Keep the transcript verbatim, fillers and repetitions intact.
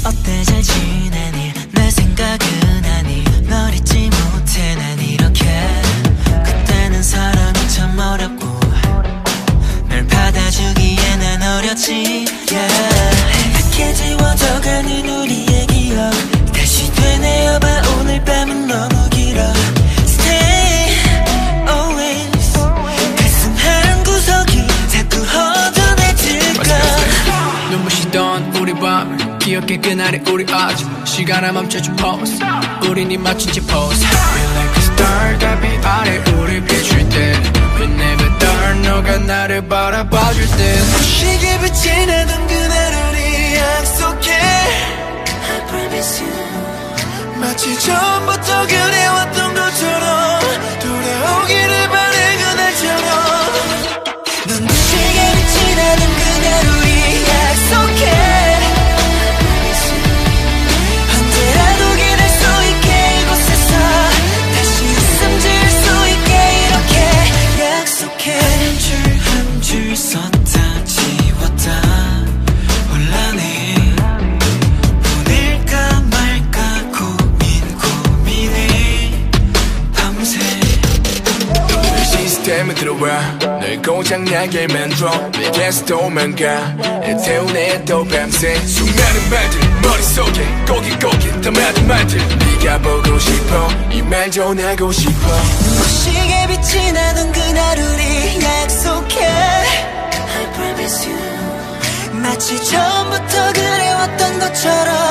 어때 잘 지내니 내 생각은 하니 널 잊지 못해 난 이렇게 그때는 사랑이 참 어렵고 널 받아주기에 난 어렸지 yeah. 이렇게 지워져가는 우리의 기억 다시 되뇌어봐 오늘 밤은 너무 길어 Stay always 가슴 한 구석이 자꾸 허전해질까 눈부시던 우리 밤을 기억해 그날의 우리 아주 시간을 멈춰준 pose 우린 이 맞춘 채 pose Feel like a star 달빛 아래 우리 비출 때 We never done 너가 나를 바라봐줄 때 시계 빛이 나던 그날 우리 약속해 I promise you 마치 처음부터 그래왔던 것처럼 돌아오기를 바래 그날처럼 넌 시계 빛이 나던 그날 우리 약속해 썼다 지웠다 혼란해 보낼까 말까 고민 고민해 밤새 늘 시스템에 들어와 널 고장나게 만들어 내게서 도망가 애태우네 또 밤새 수많은 말들 머릿속에 꼬깃꼬깃 담아둔 말들 네가 보고 싶어 이 말 전하고 싶어 눈부시게 빛이 나던 그날 우리 약속해 I promise you 마치 처음부터 그래왔던 것처럼